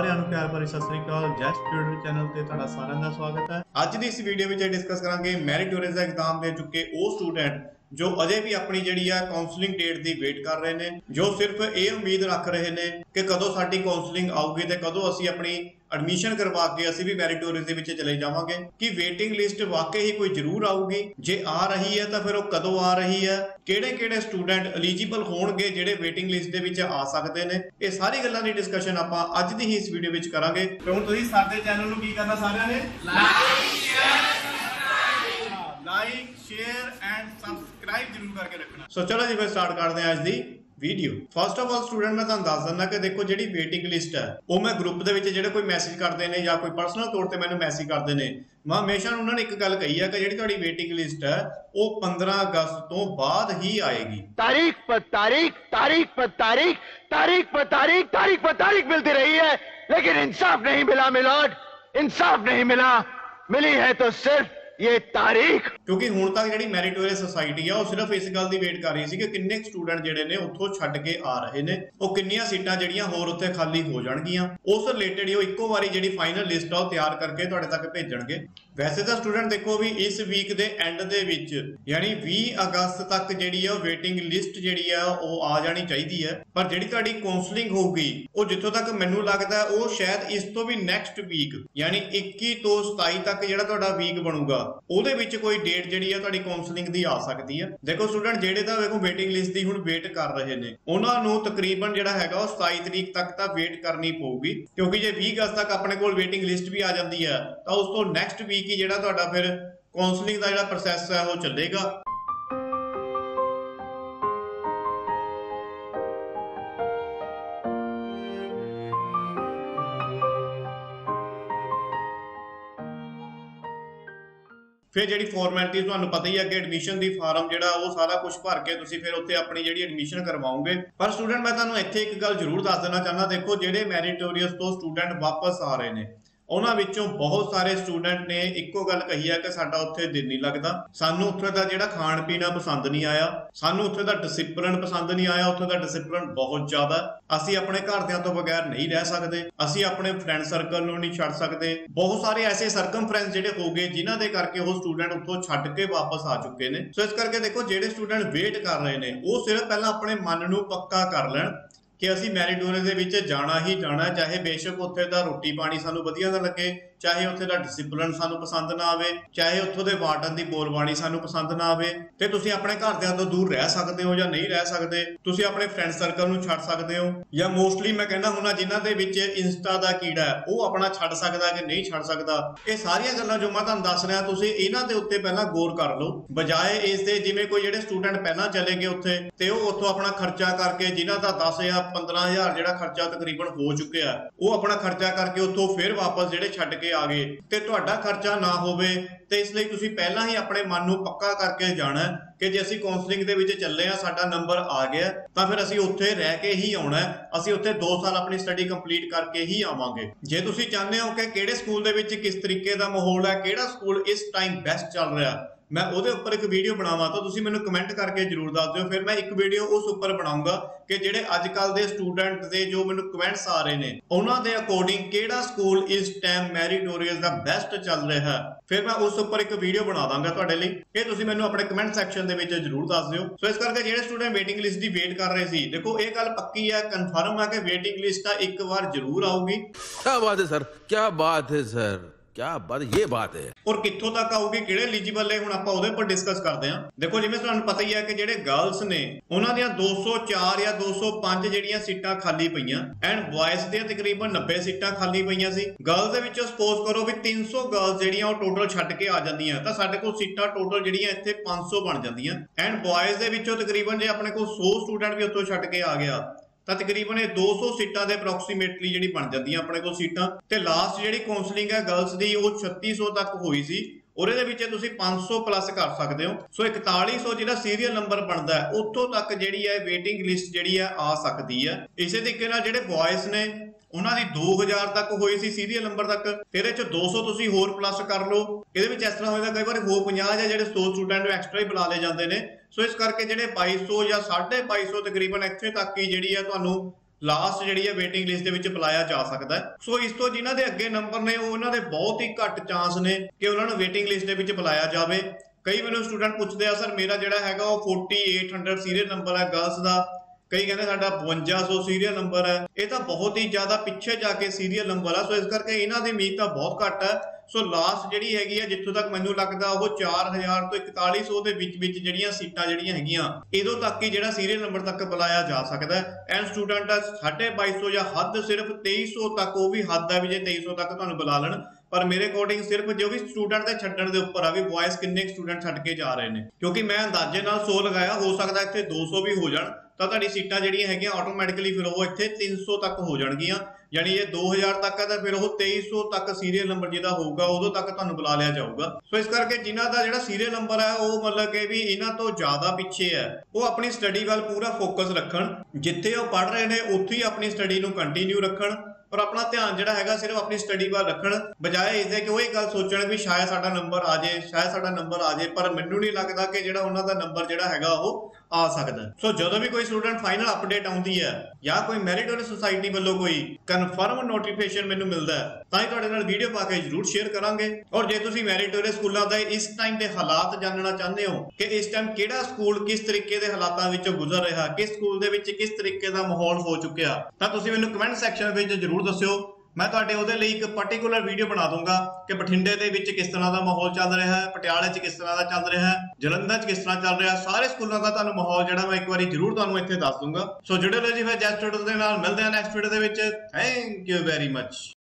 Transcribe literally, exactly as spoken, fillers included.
ਸਾਰਿਆਂ ਨੂੰ ਪਿਆਰ ਭਰੀ ਸਤਿ ਸ੍ਰੀ ਅਕਾਲ। ਜੈਸ ਟਿਊਟਰ ਚੈਨਲ ਤੇ ਤੁਹਾਡਾ ਸਾਰਿਆਂ ਦਾ ਸਵਾਗਤ ਹੈ। ਅੱਜ ਦੀ ਇਸ ਵੀਡੀਓ ਵਿੱਚ ਡਿਸਕਸ ਕਰਾਂਗੇ ਮੈਰਿਟੋਰੀਅਸ ਦਾ ਐਗਜ਼ਾਮ ਦੇ ਚੁੱਕੇ ਉਹ ਸਟੂਡੈਂਟ ਜੋ ਅਜੇ ਵੀ ਆਪਣੀ ਜਿਹੜੀ ਆ ਕਾਉਂਸਲਿੰਗ ਡੇਟ ਦੀ ਵੇਟ ਕਰ ਰਹੇ ਨੇ, ਜੋ ਸਿਰਫ ਇਹ ਉਮੀਦ ਰੱਖ ਰਹੇ ਨੇ ਕਿ ਕਦੋਂ ਸਾਡੀ ਕਾਉਂਸਲਿੰਗ ਆਊਗੀ ਤੇ ਕਦੋਂ ਅਸੀਂ ਆਪਣੀ ਐਡਮਿਸ਼ਨ ਕਰਵਾ ਕੇ ਅਸੀਂ ਵੀ ਮੈਰਿਟੋਰੀਅਸ ਦੇ ਵਿੱਚ ਚਲੇ ਜਾਵਾਂਗੇ। ਕਿ ਵੇਟਿੰਗ ਲਿਸਟ ਵਾਕਈ ਹੀ ਕੋਈ ਜ਼ਰੂਰ ਆਊਗੀ, ਜੇ ਆ ਰਹੀ ਹੈ ਤਾਂ ਫਿਰ ਉਹ ਕਦੋਂ ਆ ਰਹੀ ਹੈ, ਕਿਹੜੇ ਕਿਹੜੇ ਸਟੂਡੈਂਟ ਐਲੀਜੀਬਲ ਹੋਣਗੇ ਜਿਹੜੇ ਵੇਟਿੰਗ ਲਿਸਟ ਦੇ ਵਿੱਚ ਆ ਸਕਦੇ ਨੇ, ਇਹ ਸਾਰੀ ਗੱਲਾਂ ਦੀ ਡਿਸਕਸ਼ਨ ਆਪਾਂ ਅੱਜ ਦੀ ਹੀ ਇਸ ਵੀਡੀਓ ਵਿੱਚ ਕਰਾਂਗੇ। ਤੇ ਹੁਣ ਤੁਸੀਂ ਸਾਡੇ ਚੈਨਲ ਨੂੰ ਕੀ ਕਰਨਾ, ਸਾਰਿਆਂ ਨੇ like share like share and subscribe जरूर करके रखना। सो चलो जी फिर स्टार्ट करते हैं आज the video. First of all student मैं ਤੁਹਾਨੂੰ ਦੱਸ ਦਿੰਦਾ ਕਿ ਦੇਖੋ ਜਿਹੜੀ ਵੇਟਿੰਗ ਲਿਸਟ ਹੈ ਉਹ ਮੈਂ ਗਰੁੱਪ ਦੇ ਵਿੱਚ ਜਿਹੜੇ ਕੋਈ ਮੈਸੇਜ ਕਰਦੇ ਨੇ ਜਾਂ ਕੋਈ ਪਰਸਨਲ ਤੌਰ ਤੇ ਮੈਨੂੰ ਮੈਸੇਜ ਕਰਦੇ ਨੇ, ਮੈਂ ਹਮੇਸ਼ਾ ਉਹਨਾਂ ਨੇ ਇੱਕ ਗੱਲ ਕਹੀ ਹੈ ਕਿ ਜਿਹੜੀ ਤੁਹਾਡੀ ਵੇਟਿੰਗ ਲਿਸਟ ਹੈ ਉਹ पंद्रह अगस्त ਤੋਂ ਬਾਅਦ ਹੀ ਆਏਗੀ। तारीख पर तारीख तारीख पर तारीख तारीख पर तारीख तारीख पर तारीख मिलती रही है, लेकिन इंसाफ नहीं मिला मिलोड, इंसाफ नहीं मिला। मिली है तो सिर्फ ये तारीख। क्योंकि ਹੁਣ ਤੱਕ ਜਿਹੜੀ ਮੈਰਿਟੋਰੀਅਸ ਸੋਸਾਇਟੀ ਆ ਉਹ ਸਿਰਫ ਇਸ ਗੱਲ ਦੀ ਵੇਟ ਕਰ ਰਹੀ ਸੀ ਕਿ ਕਿੰਨੇ ਸਟੂਡੈਂਟ ਜਿਹੜੇ ਨੇ ਉੱਥੋਂ ਛੱਡ ਕੇ ਆ ਰਹੇ ਨੇ, ਉਹ ਕਿੰਨੀਆਂ ਸੀਟਾਂ ਜਿਹੜੀਆਂ ਹੋਰ ਉੱਥੇ ਖਾਲੀ ਹੋ ਜਾਣਗੀਆਂ, ਉਸ ਰਿਲੇਟਡ ਹੀ ਉਹ ਇੱਕੋ ਵਾਰੀ ਜਿਹੜੀ ਫਾਈਨਲ ਲਿਸਟ ਆ ਉਹ ਤਿਆਰ ਕਰਕੇ ਤੁਹਾਡੇ ਤੱਕ ਭੇਜਣਗੇ। ਵੈਸੇ ਤਾਂ ਸਟੂਡੈਂਟ ਦੇਖੋ ਵੀ ਇਸ ਵੀਕ ਦੇ ਐਂਡ ਦੇ ਵਿੱਚ ਯਾਨੀ ਵੀਹ ਅਗਸਤ ਤੱਕ ਜਿਹੜੀ ਆ ਵੇਟਿੰਗ ਲਿਸਟ ਜਿਹੜੀ ਆ ਉਹ ਆ ਜਾਣੀ ਚਾਹੀਦੀ ਹੈ, ਪਰ ਜਿਹੜੀ ਤੁਹਾਡੀ ਕਾਉਂਸਲਿੰਗ ਹੋਊਗੀ ਉਹ ਜਿੱਥੋਂ ਤੱਕ ਮੈਨੂੰ ਲੱਗਦਾ ਉਹ ਸ਼ਾਇਦ ਇਸ ਤੋਂ ਵੀ ਨੈਕਸਟ ਵੀਕ ਯਾਨੀ ਇੱਕੀ ਤੋਂ ਸਤਾਈ ਤੱਕ ਜਿਹੜਾ ਤੁਹਾਡਾ ਵੀਕ ਬਣੂਗਾ ਉਹਦੇ ਵਿੱਚ ਕੋਈ ਡੇਟ ਜਿਹੜੀ ਆ ਤੁਹਾਡੀ ਕਾਉਂਸਲਿੰਗ ਦੀ ਆ ਸਕਦੀ ਹੈ। ਦੇਖੋ ਸਟੂਡੈਂਟ ਜਿਹੜੇ ਤਾਂ ਵੇਖੋ ਵੇਟਿੰਗ ਲਿਸਟ ਦੀ ਹੁਣ ਵੇਟ ਕਰ ਰਹੇ ਨੇ ਉਹਨਾਂ ਨੂੰ ਤਕਰੀਬਨ ਜਿਹੜਾ ਹੈਗਾ ਉਹ ਸਤਾਈ ਤਰੀਕ ਤੱਕ ਤਾਂ ਵੇਟ ਕਰਨੀ ਪਊਗੀ, ਕਿਉਂਕਿ ਜੇ ਵੀਹ ਅਗਸਤ ਤੱਕ ਆਪਣੇ ਕੋਲ ਵੇਟਿੰਗ ਲਿਸਟ ਵੀ ਆ ਜਾਂਦੀ ਹੈ ਤਾਂ ਉਸ ਤੋਂ ਨੈਕਸਟ ਵੀਕ ਹੀ ਜਿਹੜਾ ਤੁਹਾਡਾ ਫਿਰ ਕਾਉਂਸਲਿੰਗ ਦਾ ਜਿਹੜਾ ਪ੍ਰੋਸੈਸ ਹੈ ਉਹ ਚੱਲੇਗਾ। फिर जी फॉर्मैलिटी ਤੁਹਾਨੂੰ ਪਤਾ ਹੀ ਹੈ ਕਿ ਐਡਮਿਸ਼ਨ ਦੀ ਫਾਰਮ ਜਿਹੜਾ ਉਹ ਸਾਰਾ ਕੁਝ ਭਰ ਕੇ ਤੁਸੀਂ ਫਿਰ ਉੱਥੇ ਆਪਣੀ ਜਿਹੜੀ ਐਡਮਿਸ਼ਨ ਕਰਵਾਓਗੇ। ਪਰ ਸਟੂਡੈਂਟ ਮੈਂ ਤੁਹਾਨੂੰ ਇੱਥੇ ਇੱਕ ਗੱਲ ਜ਼ਰੂਰ ਦੱਸ ਦੇਣਾ ਚਾਹੁੰਦਾ, ਦੇਖੋ ਜਿਹੜੇ ਮੈਰਿਟੋਰੀਅਸ ਤੋਂ ਸਟੂਡੈਂਟ ਵਾਪਸ ਆ ਰਹੇ ਨੇ ਉਹਨਾਂ ਵਿੱਚੋਂ ਬਹੁਤ ਸਾਰੇ ਸਟੂਡੈਂਟ ਨੇ ਇੱਕੋ ਗੱਲ ਕਹੀ ਹੈ ਕਿ ਸਾਡਾ ਉੱਥੇ ਦਿਲ ਨਹੀਂ ਲੱਗਦਾ, ਸਾਨੂੰ ਉੱਥੇ ਦਾ ਜਿਹੜਾ ਖਾਣ ਪੀਣਾ ਪਸੰਦ ਨਹੀਂ ਆਇਆ, ਸਾਨੂੰ ਉੱਥੇ ਦਾ ਡਿਸਿਪਲਿਨ ਪਸੰਦ ਨਹੀਂ ਆਇਆ, ਉੱਥੇ ਦਾ ਡਿਸਿਪਲਿਨ ਬਹੁਤ ਜ਼ਿਆਦਾ, ਅਸੀਂ ਆਪਣੇ ਘਰਦਿਆਂ ਤੋਂ ਬਗੈਰ ਨਹੀਂ ਰਹਿ ਸਕਦੇ, ਅਸੀਂ ਆਪਣੇ ਫਰੈਂਡ ਸਰਕਲ ਨੂੰ ਨਹੀਂ ਛੱਡ ਸਕਦੇ। ਬਹੁਤ ਸਾਰੇ ਐਸੇ ਸਰਕਮਫਰੈਂਸ ਜਿਹੜੇ ਹੋ ਗਏ ਜਿਨ੍ਹਾਂ ਦੇ ਕਰਕੇ ਉਹ ਸਟੂਡੈਂਟ ਉੱਥੋਂ ਛੱਡ ਕੇ ਵਾਪਸ ਆ ਚੁੱਕੇ ਨੇ। ਸੋ ਇਸ ਕਰਕੇ ਦੇਖੋ ਜਿਹੜੇ ਸਟੂਡੈਂਟ ਵੇਟ ਕਰ ਰਹੇ ਨੇ ਉਹ ਸਿਰਫ ਪਹਿਲਾਂ ਆਪਣੇ ਮਨ ਨੂੰ ਪੱਕਾ ਕਰ ਲੈਣ ਕਿ ਅਸੀਂ ਮੈਰਿਟੋਰੀਅਸ ਦੇ ਵਿੱਚ ਜਾਣਾ ਹੀ ਜਾਣਾ, ਚਾਹੇ ਬੇਸ਼ੱਕ ਉੱਥੇ ਦਾ ਰੋਟੀ ਪਾਣੀ ਸਾਨੂੰ ਵਧੀਆ ਨਾ ਲੱਗੇ, ਚਾਹੇ ਉੱਥੇ ਦਾ ਡਿਸਿਪਲਿਨ ਸਾਨੂੰ ਪਸੰਦ ਨਾ ਆਵੇ, ਚਾਹੇ ਉੱਥੋਂ ਦੇ ਵਾਰਡਨ ਦੀ ਬੋਲਬਾਣੀ ਸਾਨੂੰ ਪਸੰਦ ਨਾ ਆਵੇ, ਤੇ ਤੁਸੀਂ ਆਪਣੇ ਘਰਦਿਆਂ ਤੋਂ ਦੂਰ ਰਹਿ ਸਕਦੇ ਹੋ ਜਾਂ ਨਹੀਂ ਰਹਿ ਸਕਦੇ, ਤੁਸੀਂ ਆਪਣੇ ਫਰੈਂਡ ਸਰਕਲ ਨੂੰ ਛੱਡ ਸਕਦੇ ਹੋ, ਜਾਂ ਮੋਸਟਲੀ ਮੈਂ ਕਹਿੰਦਾ ਹੁੰਦਾ ਜਿਨ੍ਹਾਂ ਦੇ ਵਿੱਚ ਇੰਸਟਾ ਦਾ ਕੀੜਾ ਹੈ ਉਹ ਆਪਣਾ ਛੱਡ ਸਕਦਾ ਕਿ ਨਹੀਂ ਛੱਡ ਸਕਦਾ। ਇਹ ਸਾਰੀਆਂ ਗੱਲਾਂ ਜੋ ਮੈਂ ਤੁਹਾਨੂੰ ਦੱਸ ਰਿਹਾ ਤੁਸੀਂ ਇਹਨਾਂ ਦੇ ਉੱਤੇ ਪਹਿਲਾਂ ਗੌਰ ਕਰ ਲਓ, ਬਜਾਏ ਇਸ ਦੇ ਜਿਵੇਂ ਕੋਈ ਜਿਹੜੇ ਸਟੂਡੈਂਟ ਪਹਿਲਾਂ ਚਲੇ ਗਏ ਉੱਥੇ ਤੇ ਉਹ ਉੱਥੋਂ ਆਪਣਾ ਖਰਚਾ ਕਰਕੇ ਜਿਨ੍ਹਾਂ ਦਾ ਦਸ ਹਜ਼ਾਰ ਪੰਦਰਾਂ ਹਜ਼ਾਰ ਜਿਹੜਾ ਖਰਚਾ ਤਕਰੀਬਨ ਹੋ ਚੁੱਕਿਆ ਉਹ ਆਪਣਾ ਖਰਚਾ ਕਰਕੇ ਉੱਥੋਂ ਫਿਰ ਵਾਪਸ ਜਿਹੜੇ ਛੱਡ ਕੇ ਆ ਗਏ ਤੇ ਤੁਹਾਡਾ ਖਰਚਾ ਨਾ ਹੋਵੇ। ਤੇ ਇਸ ਲਈ ਤੁਸੀਂ ਪਹਿਲਾਂ ਹੀ ਆਪਣੇ ਮਨ ਨੂੰ ਪੱਕਾ ਕਰਕੇ ਜਾਣਾ ਕਿ ਜੇ ਅਸੀਂ ਕਾਉਂਸਲਿੰਗ ਦੇ ਵਿੱਚ ਚੱਲੇ ਆ, ਸਾਡਾ ਨੰਬਰ ਆ ਗਿਆ ਤਾਂ ਫਿਰ ਅਸੀਂ ਉੱਥੇ ਰਹਿ ਕੇ ਹੀ ਆਉਣਾ, ਅਸੀਂ ਉੱਥੇ ਦੋ ਸਾਲ ਆਪਣੀ ਸਟੱਡੀ ਕੰਪਲੀਟ ਕਰਕੇ ਹੀ ਆਵਾਂਗੇ। ਜੇ ਤੁਸੀਂ ਚਾਹੁੰਦੇ ਹੋ ਕਿ ਕਿਹੜੇ ਸਕੂਲ ਦੇ ਵਿੱਚ ਕਿਸ ਤਰੀਕੇ ਦਾ ਮਾਹੌਲ ਹੈ, ਕਿਹੜਾ ਸਕੂਲ ਇਸ ਟਾਈਮ ਬੈਸਟ ਚੱਲ ਰਿਹਾ, मैं ਉਹਦੇ ਉੱਪਰ ਇੱਕ ਵੀਡੀਓ ਬਣਾਵਾਂ ਤਾਂ ਤੁਸੀਂ ਮੈਨੂੰ ਕਮੈਂਟ ਕਰਕੇ ਜਰੂਰ ਦੱਸ ਦਿਓ, ਫਿਰ ਮੈਂ ਇੱਕ ਵੀਡੀਓ ਉਸ ਉੱਪਰ ਬਣਾਉਂਗਾ ਕਿ ਜਿਹੜੇ ਅੱਜ ਕੱਲ ਦੇ ਸਟੂਡੈਂਟ ਦੇ ਜੋ ਮੈਨੂੰ ਕਮੈਂਟਸ ਆ ਰਹੇ ਨੇ ਉਹਨਾਂ ਦੇ ਅਕੋਰਡਿੰਗ ਕਿਹੜਾ ਸਕੂਲ ਇਸ ਟਾਈਮ ਮੈਰਿਟੋਰੀਅਸ ਦਾ ਬੈਸਟ ਚੱਲ ਰਿਹਾ ਹੈ, ਫਿਰ ਮੈਂ ਉਸ ਉੱਪਰ ਇੱਕ ਵੀਡੀਓ ਬਣਾ ਦਾਂਗਾ ਤੁਹਾਡੇ ਲਈ, ਇਹ ਤੁਸੀਂ ਮੈਨੂੰ ਆਪਣੇ ਕਮੈਂਟ ਸੈਕਸ਼ਨ ਦੇ ਵਿੱਚ ਜਰੂਰ ਦੱਸ ਦਿਓ। ਸੋ ਇਸ ਕਰਕੇ ਜਿਹੜੇ ਸਟੂਡੈਂਟ ਵੇਟਿੰਗ ਲਿਸਟ ਦੀ ਵੇਟ ਕਰ ਰਹੇ ਸੀ, ਦੇਖੋ ਇਹ ਗੱਲ ਪੱਕੀ ਹੈ, ਕਨਫਰਮ ਹੈ ਕਿ ਵੇਟਿੰਗ ਲਿਸਟ ਤਾਂ ਇੱਕ ਵਾਰ ਜਰੂਰ ਆਊਗੀ। क्या बात है सर, क्या बात है सर, क्या बात, ये बात है। और कित्थों तक आऊगी, किहड़े एलिजिबल है, हुण आपां ओहदे उपर डिस्कस करदे हां। देखो जिवें तुहानूं पता ही है कि जिहड़े गर्ल्स ने उन्हां दियां दो सौ चार या दो सौ पांच जिहड़ियां सीटां खाली पईयां एंड बॉयज दियां तकरीबन नब्बे सीटां खाली पईयां सी। गर्ल्स दे विचों सपोज करो भी तीन सौ गर्ल्स जिहड़ियां ओह टोटल छड्ड के आ जांदियां तां साडे कोल सीटां टोटल जिहड़ियां इत्थे पांच सौ बन जांदियां एंड बॉयज दे विचों तकरीबन जे अपने कोल सौ स्टूडेंट भी उत्थों छड्ड के आ गया ਤਾਂ ਤਕਰੀਬਨ ਇਹ ਦੋ ਸੌ ਸੀਟਾਂ ਦੇ ਅਪਰੋਕਸੀਮੇਟਲੀ ਜਿਹੜੀ ਬਣ ਜਾਂਦੀਆਂ ਆਪਣੇ ਕੋਲ ਸੀਟਾਂ। ਤੇ ਲਾਸਟ ਜਿਹੜੀ ਕਾਉਂਸਲਿੰਗ ਹੈ ਗਰਲਸ ਦੀ ਉਹ ਛੱਤੀ ਸੌ ਤੱਕ ਹੋਈ ਸੀ, ਉਹਦੇ ਦੇ ਵਿੱਚ ਤੁਸੀਂ ਪੰਜ ਸੌ ਪਲੱਸ ਕਰ ਸਕਦੇ ਹੋ। ਸੋ ਇਕਤਾਲੀ ਸੌ ਜਿਹੜਾ ਸੀਰੀਅਲ ਨੰਬਰ ਬਣਦਾ ਹੈ ਉੱਥੋਂ ਤੱਕ ਜਿਹੜੀ ਹੈ ਵੇਟਿੰਗ ਲਿਸਟ ਜਿਹੜੀ ਹੈ ਆ ਸਕਦੀ ਹੈ। ਇਸੇ ਤਰੀਕੇ ਨਾਲ ਜਿਹੜੇ ਬॉयਜ਼ ਨੇ ਉਹਨਾਂ ਦੀ ਦੋ ਹਜ਼ਾਰ ਤੱਕ ਹੋਈ ਸੀ ਸੀਰੀਅਲ ਨੰਬਰ ਤੱਕ, ਇਹਦੇ ਚ ਦੋ ਸੌ ਤੁਸੀਂ ਹੋਰ ਪਲੱਸ ਕਰ ਲਓ। ਇਹਦੇ ਵਿੱਚ ਇਸ ਤਰ੍ਹਾਂ ਹੋਏਗਾ ਕਈ ਵਾਰ ਹੋਰ ਪੰਜਾਹ ਜਾਂ ਜਿਹੜੇ ਸੌ ਸਟੂਡੈਂਟ ਨੂੰ ਐਕਸਟਰਾ ਹੀ ਬੁਲਾ ਲਏ ਜਾਂਦੇ ਨੇ। ਸੋ ਇਸ ਕਰਕੇ ਜਿਹੜੇ ਬਾਈ ਸੌ ਜਾਂ ਸਾਢੇ ਬਾਈ ਸੌ ਤਕਰੀਬਨ ਇੱਥੇ ਤੱਕ ਹੀ ਜਿਹੜੀ ਹੈ ਤੁਹਾਨੂੰ ਲਾਸਟ ਜਿਹੜੀ ਹੈ ਵੇਟਿੰਗ ਲਿਸਟ ਦੇ ਵਿੱਚ ਬੁਲਾਇਆ ਜਾ ਸਕਦਾ ਹੈ। ਸੋ ਇਸ ਤੋਂ ਜਿਨ੍ਹਾਂ ਦੇ ਅੱਗੇ ਨੰਬਰ ਨੇ ਉਹ ਉਹਨਾਂ ਦੇ ਬਹੁਤ ਹੀ ਘੱਟ ਚਾਂਸ ਨੇ ਕਿ ਉਹਨਾਂ ਨੂੰ ਵੇਟਿੰਗ ਲਿਸਟ ਦੇ ਵਿੱਚ ਬੁਲਾਇਆ ਜਾਵੇ। ਕਈ ਮੈਨੂੰ ਸਟੂਡੈਂਟ ਪੁੱਛਦੇ ਆ ਸਰ ਮੇਰਾ ਜਿਹੜਾ ਹੈਗਾ ਉਹ ਅੜਤਾਲੀ ਸੌ ਸੀਰੀਅਲ ਨੰਬਰ ਹੈ ਗਰਲਸ ਦਾ, ਕਈ ਕਹਿੰਦੇ ਸਾਡਾ ਬਵੰਜਾ ਸੌ ਸੀਰੀਅਲ ਨੰਬਰ ਹੈ। ਇਹ ਤਾਂ ਬਹੁਤ ਹੀ ਜ਼ਿਆਦਾ ਪਿੱਛੇ ਜਾ ਕੇ ਸੀਰੀਅਲ ਨੰਬਰ ਆ, ਸੋ ਇਸ ਕਰਕੇ ਇਹਨਾਂ ਦੀ ਉਮੀਦ ਤਾਂ ਬਹੁਤ ਘੱਟ ਹੈ। ਸੋ ਲਾਸਟ ਜਿਹੜੀ ਹੈਗੀ ਆ ਜਿੱਥੋਂ ਤੱਕ ਮੈਨੂੰ ਲੱਗਦਾ ਉਹ ਚਾਰ ਹਜ਼ਾਰ ਤੋਂ ਇਕਤਾਲੀ ਸੌ ਦੇ ਵਿੱਚ ਵਿੱਚ ਜਿਹੜੀਆਂ ਸੀਟਾਂ ਜਿਹੜੀਆਂ ਹੈਗੀਆਂ ਇਦੋਂ ਤੱਕ ਹੀ ਜਿਹੜਾ ਸੀਰੀਅਲ ਨੰਬਰ ਤੱਕ ਬੁਲਾਇਆ ਜਾ ਸਕਦਾ ਹੈ। ਐਂਡ ਸਟੂਡੈਂਟ ਸਾਢੇ ਬਾਈ ਸੌ ਜਾਂ ਹੱਦ ਸਿਰਫ ਤੇਈ ਸੌ ਤੱਕ, ਉਹ ਵੀ ਹੱਦ ਹੈ ਵੀ ਜੇ ਤੇਈ ਸੌ ਤੱਕ ਤੁਹਾਨੂੰ ਬੁਲਾ ਲੈਣ। ਪਰ ਮੇਰੇ ਅਕੋਰਡਿੰਗ ਸਿਰਫ ਜੋ ਵੀ ਸਟੂਡੈਂਟ ਦੇ ਛੱਡਣ ਦੇ ਉੱਪਰ ਆ ਵੀ ਬॉयਜ਼ ਕਿੰਨੇ ਸਟੂਡੈਂਟ ਛੱਡ ਕੇ ਜਾ ਰਹੇ ਨੇ, ਕਿਉਂਕਿ ਮੈਂ ਅੰਦਾਜ਼ੇ ਨਾਲ ਸੌ ਲਗਾਇਆ, ਹੋ ਸਕਦਾ ਇੱਥੇ ਦੋ ਸੌ ਵੀ ਹੋ ਜਾਣ ਤਾਂ ਤੁਹਾਡੀ ਸੀਟਾਂ ਜਿਹੜੀਆਂ ਹੈਗੀਆਂ ਆਟੋਮੈਟਿਕਲੀ ਫਿਰ ਉਹ ਇੱਥੇ ਤਿੰਨ ਸੌ ਤੱਕ ਹੋ ਜਾਣਗੀਆਂ। ਯਾਨੀ ਇਹ ਦੋ ਹਜ਼ਾਰ ਤੱਕ ਹੈ ਤਾਂ ਫਿਰ ਉਹ ਤੇਈ ਸੌ ਤੱਕ ਸੀਰੀਅਲ ਨੰਬਰ ਜਿਹਦਾ ਹੋਊਗਾ ਉਦੋਂ ਤੱਕ ਤੁਹਾਨੂੰ ਬੁਲਾ ਲਿਆ ਜਾਊਗਾ। ਸੋ ਇਸ ਕਰਕੇ ਜਿਨ੍ਹਾਂ ਦਾ ਜਿਹੜਾ ਸੀਰੀਅਲ ਨੰਬਰ ਹੈ ਉਹ ਮਤਲਬ ਕਿ ਵੀ ਇਹਨਾਂ ਤੋਂ ਜ਼ਿਆਦਾ ਪਿੱਛੇ ਹੈ, ਉਹ ਆਪਣੀ ਸਟੱਡੀ ਵੱਲ ਪੂਰਾ ਫੋਕਸ ਰੱਖਣ, ਜਿੱਥੇ ਉਹ ਪੜ੍ਹ ਰਹੇ ਨੇ ਉੱਥੇ ਹੀ ਆਪਣੀ ਸਟੱਡੀ ਨੂੰ ਕੰਟੀਨਿਊ ਰੱਖਣ ਔਰ ਆਪਣਾ ਧਿਆਨ ਜਿਹੜਾ ਹੈਗਾ ਸਿਰਫ ਆਪਣੀ ਸਟੱਡੀ ਵੱਲ ਰੱਖਣ, ਬਜਾਏ ਇਸਦੇ ਕਿ ਉਹ ਇਹ ਗੱਲ ਸੋਚਣ ਵੀ ਸ਼ਾਇਦ ਸਾਡਾ ਨੰਬਰ ਆ ਜਾਏ, ਸ਼ਾਇਦ ਸਾਡਾ ਨੰਬਰ ਆ ਜਾਏ। ਪਰ ਮੈਨੂੰ ਨਹੀਂ ਲੱਗਦਾ ਕਿ ਜਿਹੜਾ ਉਹਨਾਂ ਦਾ ਨੰਬਰ ਜਿਹੜਾ ਹੈਗਾ ਉਹ ਆ ਸਕਦਾ। ਸੋ ਜਦੋਂ ਵੀ ਕੋਈ ਸਟੂਡੈਂਟ ਫਾਈਨਲ ਅਪਡੇਟ ਆਉਂਦੀ ਹੈ ਜਾਂ ਕੋਈ ਮੈਰੀਟੋਰੀਅਸ ਸੁਸਾਇਟੀ ਵੱਲੋਂ ਕੋਈ ਕਨਫਰਮ ਨੋਟੀਫਿਕੇਸ਼ਨ ਮੈਨੂੰ ਮਿਲਦਾ ਹੈ ਤਾਂ ਹੀ ਤੁਹਾਡੇ ਨਾਲ ਵੀਡੀਓ ਪਾ ਕੇ ਜ਼ਰੂਰ ਸ਼ੇਅਰ ਕਰਾਂਗੇ। ਔਰ ਜੇ ਤੁਸੀਂ ਮੈਰੀਟੋਰੀਅਸ ਸਕੂਲਾਂ ਦੇ ਇਸ ਟਾਈਮ ਦੇ ਹਾਲਾਤ ਜਾਣਨਾ ਚਾਹੁੰਦੇ ਹੋ ਕਿ ਇਸ ਟਾਈਮ ਕਿਹੜਾ ਸਕੂਲ ਕਿਸ ਤਰੀਕੇ ਦੇ ਹਾਲਾਤਾਂ ਵਿੱਚੋਂ ਗੁਜ਼ਰ ਰਿਹਾ, ਕਿਸ ਸਕੂਲ ਦੇ ਵਿੱਚ ਕਿਸ ਤਰੀਕੇ ਦਾ ਮਾਹੌਲ ਹੋ ਚੁੱਕਿਆ, ਤਾਂ ਤੁਸੀਂ ਮੈਨੂੰ ਕਮੈਂਟ ਸੈਕਸ਼ਨ ਵਿੱਚ ਜ਼ਰੂਰ ਦੱਸਿਓ। ਮੈਂ ਤੁਹਾਡੇ ਉਹਦੇ ਲਈ ਇੱਕ ਪਾਰਟਿਕੂਲਰ ਵੀਡੀਓ ਬਣਾ ਦੂੰਗਾ ਕਿ ਬਠਿੰਡੇ ਦੇ ਵਿੱਚ ਕਿਸ ਤਰ੍ਹਾਂ ਦਾ ਮਾਹੌਲ ਚੱਲ ਰਿਹਾ ਹੈ, ਪਟਿਆਲੇ 'ਚ ਕਿਸ ਤਰ੍ਹਾਂ ਦਾ ਚੱਲ ਰਿਹਾ ਹੈ, ਜਲੰਧਰ 'ਚ ਕਿਸ ਤਰ੍ਹਾਂ ਚੱਲ ਰਿਹਾ, ਸਾਰੇ ਸਕੂਲਾਂ ਦਾ ਤੁਹਾਨੂੰ ਮਾਹੌਲ ਜਿਹੜਾ ਮੈਂ ਇੱਕ ਵਾਰੀ ਜ਼ਰੂਰ ਤੁਹਾਨੂੰ ਇੱਥੇ ਦੱਸ ਦੂੰਗਾ। ਸੋ ਜੁੜੇ ਰਹੋ ਜੀ ਫਿਰ ਜੈਸ ਟੂਟੋਰੀਅਲ ਦੇ ਨਾਲ, ਮਿਲਦੇ ਹਾਂ ਨੈਕਸਟ ਵੀਡੀਓ ਦੇ ਵਿੱਚ। Thank you very much.